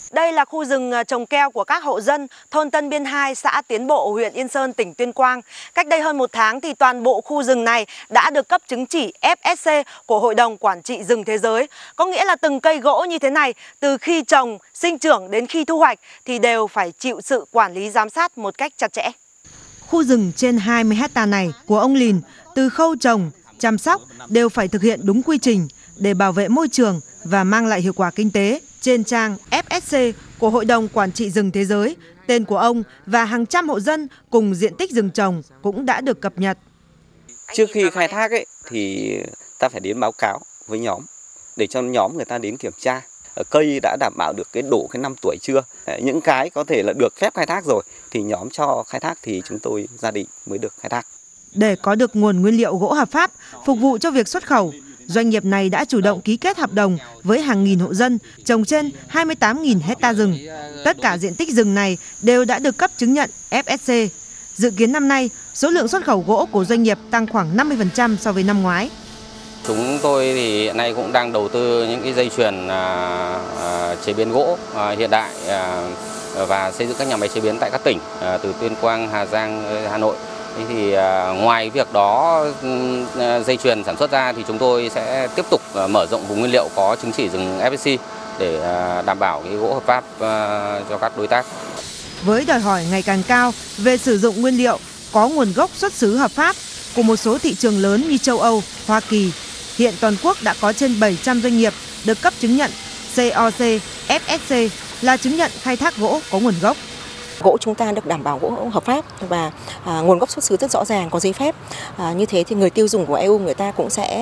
Đây là khu rừng trồng keo của các hộ dân thôn Tân Biên 2, xã Tiến Bộ, huyện Yên Sơn, tỉnh Tuyên Quang. Cách đây hơn 1 tháng thì toàn bộ khu rừng này đã được cấp chứng chỉ FSC của Hội đồng Quản trị rừng thế giới. Có nghĩa là từng cây gỗ như thế này, từ khi trồng, sinh trưởng đến khi thu hoạch thì đều phải chịu sự quản lý giám sát một cách chặt chẽ. Khu rừng trên 20 hecta này của ông Lìn, từ khâu trồng, chăm sóc đều phải thực hiện đúng quy trình để bảo vệ môi trường và mang lại hiệu quả kinh tế. Trên trang FSC của Hội đồng Quản trị rừng thế giới, tên của ông và hàng trăm hộ dân cùng diện tích rừng trồng cũng đã được cập nhật. Trước khi khai thác thì ta phải đến báo cáo với nhóm để cho nhóm người ta đến kiểm tra cây đã đảm bảo được đủ cái năm tuổi chưa. Những cái có thể là được phép khai thác rồi thì nhóm cho khai thác thì chúng tôi gia đình mới được khai thác. Để có được nguồn nguyên liệu gỗ hợp pháp phục vụ cho việc xuất khẩu, doanh nghiệp này đã chủ động ký kết hợp đồng với hàng nghìn hộ dân trồng trên 28.000 hecta rừng. Tất cả diện tích rừng này đều đã được cấp chứng nhận FSC. Dự kiến năm nay, số lượng xuất khẩu gỗ của doanh nghiệp tăng khoảng 50% so với năm ngoái. Chúng tôi thì hiện nay cũng đang đầu tư những cái dây chuyền chế biến gỗ hiện đại và xây dựng các nhà máy chế biến tại các tỉnh từ Tuyên Quang, Hà Giang, Hà Nội. Thì ngoài việc đó dây chuyền sản xuất ra thì chúng tôi sẽ tiếp tục mở rộng vùng nguyên liệu có chứng chỉ rừng FSC để đảm bảo cái gỗ hợp pháp cho các đối tác. Với đòi hỏi ngày càng cao về sử dụng nguyên liệu có nguồn gốc xuất xứ hợp pháp của một số thị trường lớn như châu Âu, Hoa Kỳ, hiện toàn quốc đã có trên 700 doanh nghiệp được cấp chứng nhận COC, FSC là chứng nhận khai thác gỗ có nguồn gốc. Gỗ chúng ta được đảm bảo gỗ hợp pháp và nguồn gốc xuất xứ rất rõ ràng, có giấy phép. Như thế thì người tiêu dùng của EU người ta cũng sẽ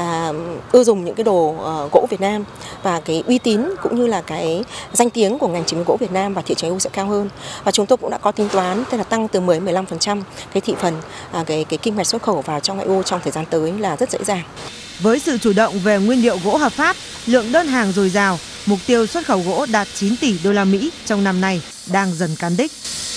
ưa dùng những cái đồ gỗ Việt Nam, và cái uy tín cũng như là cái danh tiếng của ngành chế biến gỗ Việt Nam và thị trường EU sẽ cao hơn. Và chúng tôi cũng đã có tính toán, tức là tăng từ 10-15% cái thị phần cái kim ngạch xuất khẩu vào trong EU trong thời gian tới là rất dễ dàng. Với sự chủ động về nguyên liệu gỗ hợp pháp, lượng đơn hàng dồi dào, mục tiêu xuất khẩu gỗ đạt 9 tỷ đô la Mỹ trong năm nay đang dần cán đích.